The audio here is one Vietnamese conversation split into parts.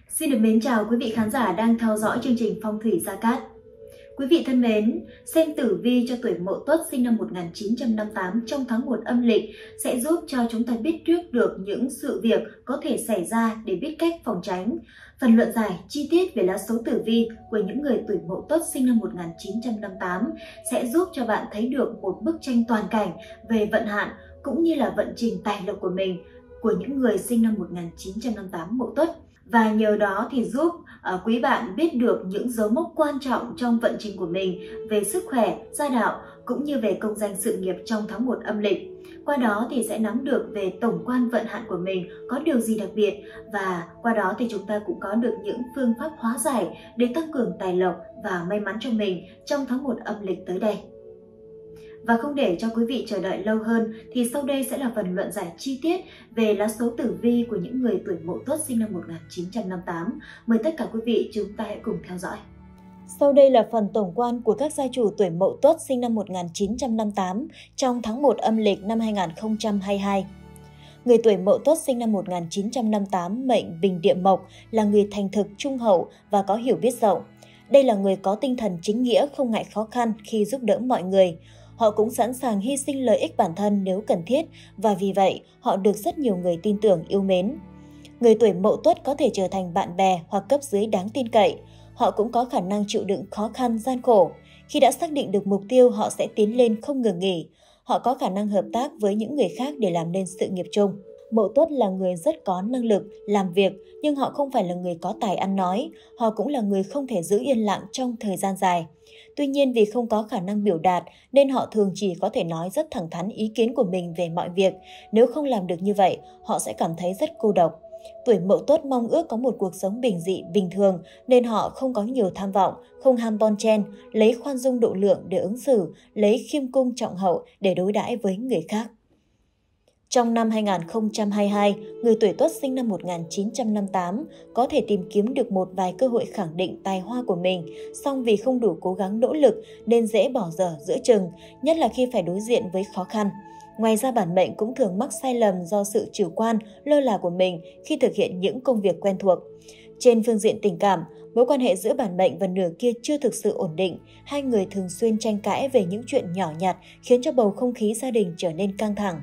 Xin được mến chào quý vị khán giả đang theo dõi chương trình Phong thủy Gia Cát. Quý vị thân mến, xem tử vi cho tuổi Mậu Tuất sinh năm 1958 trong tháng 1 âm lịch sẽ giúp cho chúng ta biết trước được những sự việc có thể xảy ra để biết cách phòng tránh. Phần luận giải chi tiết về lá số tử vi của những người tuổi Mậu Tuất sinh năm 1958 sẽ giúp cho bạn thấy được một bức tranh toàn cảnh về vận hạn cũng như là vận trình tài lộc của mình, của những người sinh năm 1958 Mậu Tuất. Và nhờ đó thì giúp quý bạn biết được những dấu mốc quan trọng trong vận trình của mình về sức khỏe, gia đạo cũng như về công danh sự nghiệp trong tháng 1 âm lịch. Qua đó thì sẽ nắm được về tổng quan vận hạn của mình có điều gì đặc biệt, và qua đó thì chúng ta cũng có được những phương pháp hóa giải để tăng cường tài lộc và may mắn cho mình trong tháng 1 âm lịch tới đây. Và không để cho quý vị chờ đợi lâu hơn thì sau đây sẽ là phần luận giải chi tiết về lá số tử vi của những người tuổi Mậu Tuất sinh năm 1958. Mời tất cả quý vị chúng ta hãy cùng theo dõi. Sau đây là phần tổng quan của các gia chủ tuổi Mậu Tuất sinh năm 1958 trong tháng 1 âm lịch năm 2022. Người tuổi Mậu Tuất sinh năm 1958 mệnh Bình Địa Mộc là người thành thực, trung hậu và có hiểu biết rộng. Đây là người có tinh thần chính nghĩa, không ngại khó khăn khi giúp đỡ mọi người. Họ cũng sẵn sàng hy sinh lợi ích bản thân nếu cần thiết, và vì vậy họ được rất nhiều người tin tưởng, yêu mến. Người tuổi Mậu Tuất có thể trở thành bạn bè hoặc cấp dưới đáng tin cậy. Họ cũng có khả năng chịu đựng khó khăn, gian khổ. Khi đã xác định được mục tiêu, họ sẽ tiến lên không ngừng nghỉ. Họ có khả năng hợp tác với những người khác để làm nên sự nghiệp chung. Mậu Tuất là người rất có năng lực, làm việc, nhưng họ không phải là người có tài ăn nói. Họ cũng là người không thể giữ yên lặng trong thời gian dài. Tuy nhiên, vì không có khả năng biểu đạt nên họ thường chỉ có thể nói rất thẳng thắn ý kiến của mình về mọi việc. Nếu không làm được như vậy, họ sẽ cảm thấy rất cô độc. Tuổi Mậu Tuất mong ước có một cuộc sống bình dị, bình thường nên họ không có nhiều tham vọng, không ham bon chen, lấy khoan dung độ lượng để ứng xử, lấy khiêm cung trọng hậu để đối đãi với người khác. Trong năm 2022, người tuổi Tuất sinh năm 1958 có thể tìm kiếm được một vài cơ hội khẳng định tài hoa của mình, song vì không đủ cố gắng nỗ lực nên dễ bỏ dở giữa chừng, nhất là khi phải đối diện với khó khăn. Ngoài ra, bản mệnh cũng thường mắc sai lầm do sự chủ quan, lơ là của mình khi thực hiện những công việc quen thuộc. Trên phương diện tình cảm, mối quan hệ giữa bản mệnh và nửa kia chưa thực sự ổn định. Hai người thường xuyên tranh cãi về những chuyện nhỏ nhặt khiến cho bầu không khí gia đình trở nên căng thẳng.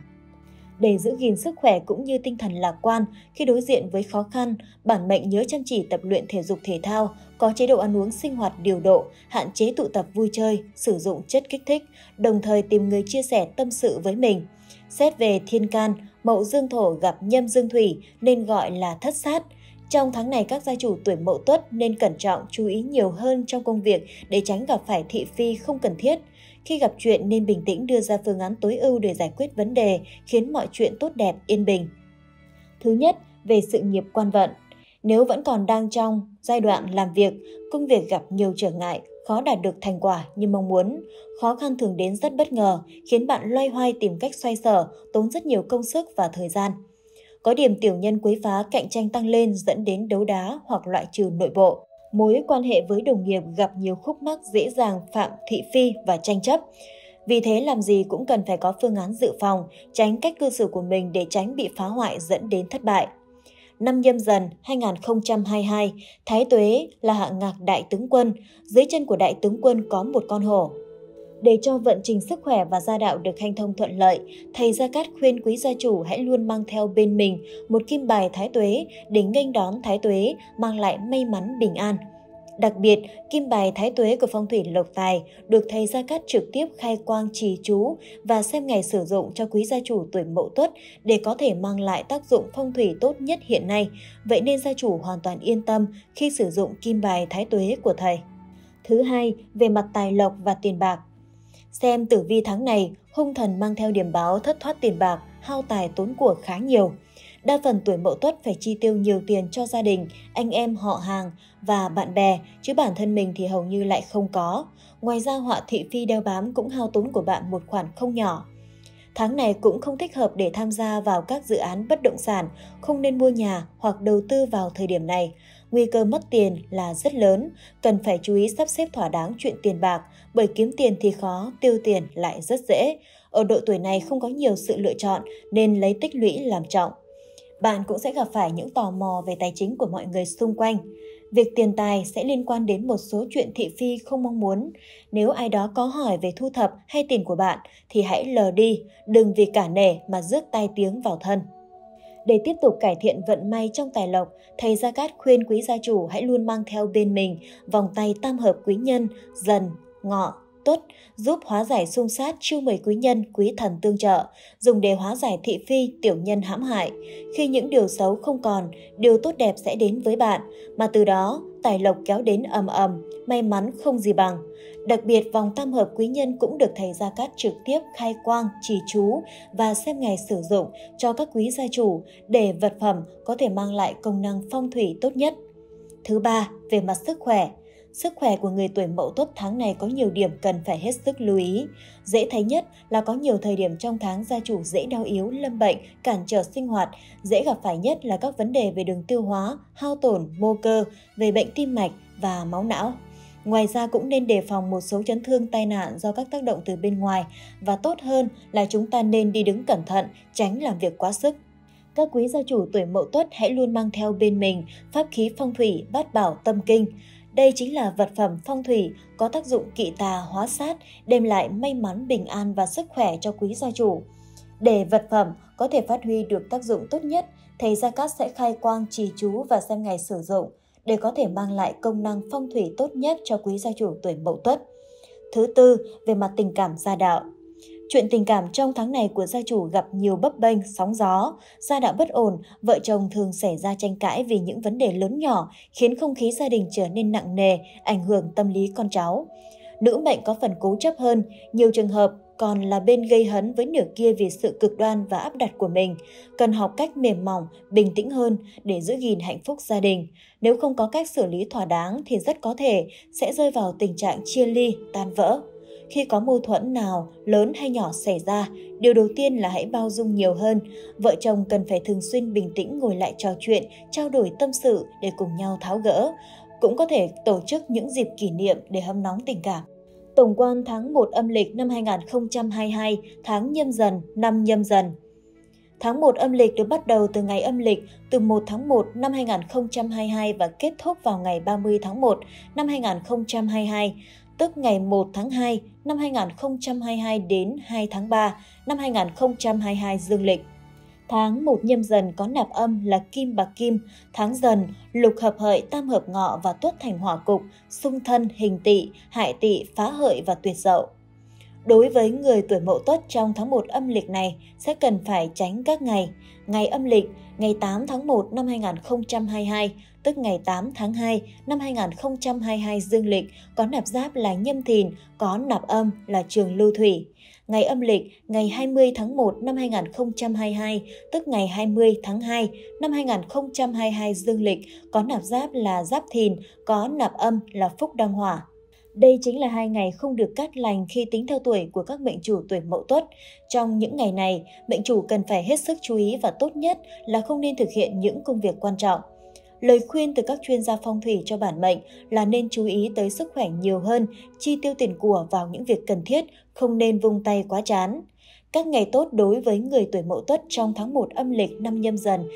Để giữ gìn sức khỏe cũng như tinh thần lạc quan khi đối diện với khó khăn, bản mệnh nhớ chăm chỉ tập luyện thể dục thể thao, có chế độ ăn uống sinh hoạt điều độ, hạn chế tụ tập vui chơi, sử dụng chất kích thích, đồng thời tìm người chia sẻ tâm sự với mình. Xét về thiên can, Mậu dương thổ gặp Nhâm dương thủy nên gọi là thất sát. Trong tháng này, các gia chủ tuổi Mậu Tuất nên cẩn trọng, chú ý nhiều hơn trong công việc để tránh gặp phải thị phi không cần thiết. Khi gặp chuyện nên bình tĩnh đưa ra phương án tối ưu để giải quyết vấn đề, khiến mọi chuyện tốt đẹp, yên bình. Thứ nhất, về sự nghiệp quan vận. Nếu vẫn còn đang trong giai đoạn làm việc, công việc gặp nhiều trở ngại, khó đạt được thành quả như mong muốn. Khó khăn thường đến rất bất ngờ, khiến bạn loay hoay tìm cách xoay sở, tốn rất nhiều công sức và thời gian. Có điểm tiểu nhân quấy phá, cạnh tranh tăng lên dẫn đến đấu đá hoặc loại trừ nội bộ. Mối quan hệ với đồng nghiệp gặp nhiều khúc mắc, dễ dàng phạm thị phi và tranh chấp. Vì thế làm gì cũng cần phải có phương án dự phòng, tránh cách cư xử của mình để tránh bị phá hoại dẫn đến thất bại. Năm Nhâm Dần 2022, Thái Tuế là hạng ngạc đại tướng quân, dưới chân của đại tướng quân có một con hổ. Để cho vận trình sức khỏe và gia đạo được hanh thông thuận lợi, thầy Gia Cát khuyên quý gia chủ hãy luôn mang theo bên mình một kim bài Thái Tuế để nghênh đón Thái Tuế, mang lại may mắn bình an. Đặc biệt, kim bài Thái Tuế của phong thủy lộc tài được thầy Gia Cát trực tiếp khai quang trì chú và xem ngày sử dụng cho quý gia chủ tuổi Mậu Tuất để có thể mang lại tác dụng phong thủy tốt nhất hiện nay. Vậy nên gia chủ hoàn toàn yên tâm khi sử dụng kim bài Thái Tuế của thầy. Thứ hai, về mặt tài lộc và tiền bạc. Xem tử vi tháng này, hung thần mang theo điểm báo thất thoát tiền bạc, hao tài tốn của khá nhiều. Đa phần tuổi Mậu Tuất phải chi tiêu nhiều tiền cho gia đình, anh em họ hàng và bạn bè, chứ bản thân mình thì hầu như lại không có. Ngoài ra, họa thị phi đeo bám cũng hao tốn của bạn một khoản không nhỏ. Tháng này cũng không thích hợp để tham gia vào các dự án bất động sản, không nên mua nhà hoặc đầu tư vào thời điểm này. Nguy cơ mất tiền là rất lớn, cần phải chú ý sắp xếp thỏa đáng chuyện tiền bạc, bởi kiếm tiền thì khó, tiêu tiền lại rất dễ. Ở độ tuổi này không có nhiều sự lựa chọn nên lấy tích lũy làm trọng. Bạn cũng sẽ gặp phải những tò mò về tài chính của mọi người xung quanh. Việc tiền tài sẽ liên quan đến một số chuyện thị phi không mong muốn. Nếu ai đó có hỏi về thu thập hay tiền của bạn thì hãy lờ đi, đừng vì cả nể mà rước tai tiếng vào thân. Để tiếp tục cải thiện vận may trong tài lộc, thầy Gia Cát khuyên quý gia chủ hãy luôn mang theo bên mình vòng tay tam hợp quý nhân, Dần, Ngọ, Tuất, giúp hóa giải xung sát, chiêu mời quý nhân, quý thần tương trợ, dùng để hóa giải thị phi, tiểu nhân hãm hại. Khi những điều xấu không còn, điều tốt đẹp sẽ đến với bạn, mà từ đó tài lộc kéo đến ầm ầm, may mắn không gì bằng. Đặc biệt, vòng tam hợp quý nhân cũng được thầy Gia Cát trực tiếp khai quang, trì chú và xem ngày sử dụng cho các quý gia chủ để vật phẩm có thể mang lại công năng phong thủy tốt nhất. Thứ ba, về mặt sức khỏe. Sức khỏe của người tuổi Mậu Tuất tháng này có nhiều điểm cần phải hết sức lưu ý. Dễ thấy nhất là có nhiều thời điểm trong tháng gia chủ dễ đau yếu, lâm bệnh, cản trở sinh hoạt. Dễ gặp phải nhất là các vấn đề về đường tiêu hóa, hao tổn, mô cơ, về bệnh tim mạch và máu não. Ngoài ra cũng nên đề phòng một số chấn thương tai nạn do các tác động từ bên ngoài, và tốt hơn là chúng ta nên đi đứng cẩn thận, tránh làm việc quá sức. Các quý gia chủ tuổi Mậu Tuất hãy luôn mang theo bên mình pháp khí phong thủy Bát Bảo Tâm Kinh. Đây chính là vật phẩm phong thủy có tác dụng kỵ tà hóa sát, đem lại may mắn, bình an và sức khỏe cho quý gia chủ. Để vật phẩm có thể phát huy được tác dụng tốt nhất, thầy Gia Cát sẽ khai quang, trì chú và xem ngày sử dụng để có thể mang lại công năng phong thủy tốt nhất cho quý gia chủ tuổi Mậu Tuất. Thứ tư, về mặt tình cảm gia đạo. Chuyện tình cảm trong tháng này của gia chủ gặp nhiều bấp bênh, sóng gió, gia đạo bất ổn, vợ chồng thường xảy ra tranh cãi vì những vấn đề lớn nhỏ, khiến không khí gia đình trở nên nặng nề, ảnh hưởng tâm lý con cháu. Nữ mệnh có phần cố chấp hơn, nhiều trường hợp còn là bên gây hấn với nửa kia vì sự cực đoan và áp đặt của mình. Cần học cách mềm mỏng, bình tĩnh hơn để giữ gìn hạnh phúc gia đình. Nếu không có cách xử lý thỏa đáng thì rất có thể sẽ rơi vào tình trạng chia ly, tan vỡ. Khi có mâu thuẫn nào lớn hay nhỏ xảy ra, điều đầu tiên là hãy bao dung nhiều hơn. Vợ chồng cần phải thường xuyên bình tĩnh ngồi lại trò chuyện, trao đổi tâm sự để cùng nhau tháo gỡ. Cũng có thể tổ chức những dịp kỷ niệm để hâm nóng tình cảm. Tổng quan tháng 1 âm lịch năm 2022, tháng Nhâm Dần, năm Nhâm Dần. Tháng 1 âm lịch được bắt đầu từ ngày âm lịch từ 1 tháng 1 năm 2022 và kết thúc vào ngày 30 tháng 1 năm 2022, tức ngày 1 tháng 2 năm 2022 đến 2 tháng 3 năm 2022 dương lịch. Tháng 1 Nhâm Dần có nạp âm là Kim bạc Kim, tháng Dần lục hợp hợi, tam hợp Ngọ và Tuất thành hỏa cục, xung thân hình Tỵ, hại Tỵ, phá hợi và tuyệt Dậu. Đối với người tuổi Mậu Tuất trong tháng 1 âm lịch này sẽ cần phải tránh các ngày. Ngày âm lịch, ngày 8 tháng 1 năm 2022, tức ngày 8 tháng 2 năm 2022 dương lịch, có nạp giáp là Nhâm Thìn, có nạp âm là Trường Lưu Thủy. Ngày âm lịch, ngày 20 tháng 1 năm 2022, tức ngày 20 tháng 2 năm 2022 dương lịch, có nạp giáp là Giáp Thìn, có nạp âm là Phúc Đăng Hỏa. Đây chính là 2 ngày không được cát lành khi tính theo tuổi của các mệnh chủ tuổi Mậu Tuất. Trong những ngày này, mệnh chủ cần phải hết sức chú ý và tốt nhất là không nên thực hiện những công việc quan trọng. Lời khuyên từ các chuyên gia phong thủy cho bản mệnh là nên chú ý tới sức khỏe nhiều hơn, chi tiêu tiền của vào những việc cần thiết, không nên vung tay quá chán. Các ngày tốt đối với người tuổi Mậu Tuất trong tháng 1 âm lịch năm Nhâm Dần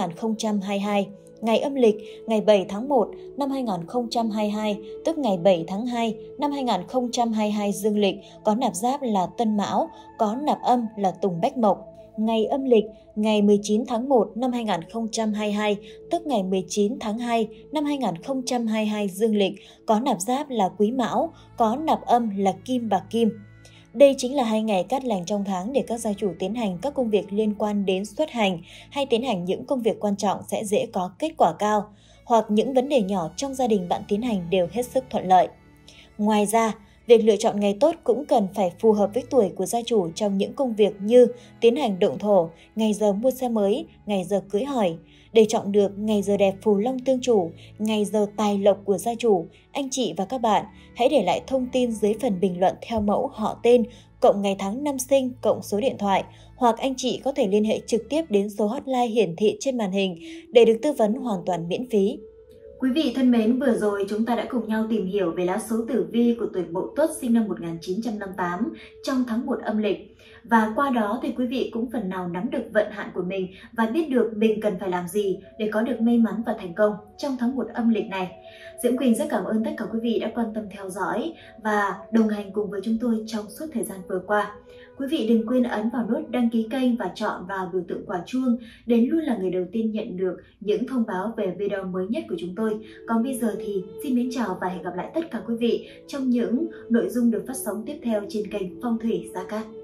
2022. Ngày âm lịch, ngày 7 tháng 1 năm 2022, tức ngày 7 tháng 2 năm 2022 dương lịch, có nạp giáp là Tân Mão, có nạp âm là Tùng Bách Mộc. Ngày âm lịch, ngày 19 tháng 1 năm 2022, tức ngày 19 tháng 2 năm 2022 dương lịch, có nạp giáp là Quý Mão, có nạp âm là Kim bạc Kim. Đây chính là 2 ngày cát lành trong tháng để các gia chủ tiến hành các công việc liên quan đến xuất hành hay tiến hành những công việc quan trọng sẽ dễ có kết quả cao, hoặc những vấn đề nhỏ trong gia đình bạn tiến hành đều hết sức thuận lợi. Ngoài ra, việc lựa chọn ngày tốt cũng cần phải phù hợp với tuổi của gia chủ trong những công việc như tiến hành động thổ, ngày giờ mua xe mới, ngày giờ cưới hỏi. Để chọn được ngày giờ đẹp phù long tương chủ, ngày giờ tài lộc của gia chủ, anh chị và các bạn hãy để lại thông tin dưới phần bình luận theo mẫu họ tên, cộng ngày tháng năm sinh, cộng số điện thoại, hoặc anh chị có thể liên hệ trực tiếp đến số hotline hiển thị trên màn hình để được tư vấn hoàn toàn miễn phí. Quý vị thân mến, vừa rồi chúng ta đã cùng nhau tìm hiểu về lá số tử vi của tuổi Mậu Tuất sinh năm 1958 trong tháng 1 âm lịch. Và qua đó thì quý vị cũng phần nào nắm được vận hạn của mình và biết được mình cần phải làm gì để có được may mắn và thành công trong tháng 1 âm lịch này. Diễm Quỳnh rất cảm ơn tất cả quý vị đã quan tâm theo dõi và đồng hành cùng với chúng tôi trong suốt thời gian vừa qua. Quý vị đừng quên ấn vào nút đăng ký kênh và chọn vào biểu tượng quả chuông để luôn là người đầu tiên nhận được những thông báo về video mới nhất của chúng tôi. Còn bây giờ thì xin mến chào và hẹn gặp lại tất cả quý vị trong những nội dung được phát sóng tiếp theo trên kênh Phong thủy Gia Cát.